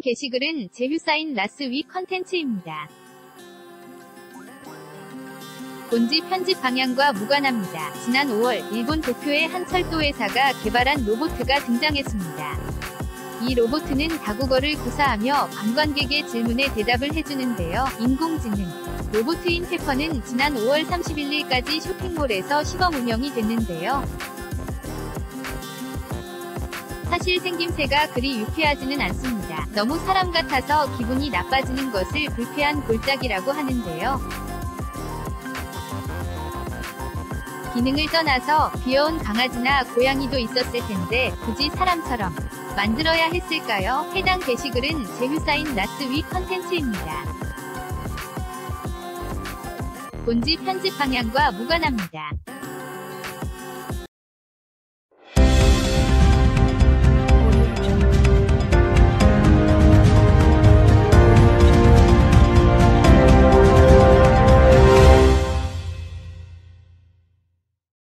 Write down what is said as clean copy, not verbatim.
게시글은 제휴사인 라스위 컨텐츠입니다. 본지 편집 방향과 무관합니다. 지난 5월 일본 도쿄의 한 철도 회사가 개발한 로봇가 등장했습니다. 이 로봇은 다국어를 구사하며 관광객의 질문에 대답을 해주는데요. 인공지능 로봇인 페퍼는 지난 5월 31일까지 쇼핑몰에서 시범 운영이 됐는데요. 사실 생김새가 그리 유쾌하지는 않습니다. 너무 사람 같아서 기분이 나빠지는 것을 불쾌한 골짜기라고 하는데요. 기능을 떠나서 귀여운 강아지나 고양이도 있었을 텐데 굳이 사람처럼 만들어야 했을까요? 해당 게시글은 제휴사인 라스위 컨텐츠입니다. 본지 편집 방향과 무관합니다.